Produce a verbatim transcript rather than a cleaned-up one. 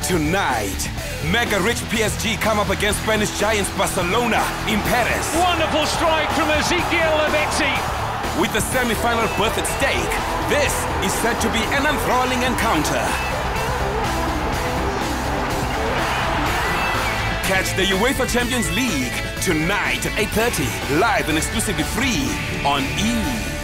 Tonight, mega-rich P S G come up against Spanish giants Barcelona in Paris. Wonderful strike from Ezequiel Lavezzi. With the semi-final berth at stake, this is set to be an enthralling encounter. Catch the UEFA Champions League tonight at eight thirty, live and exclusively free on E!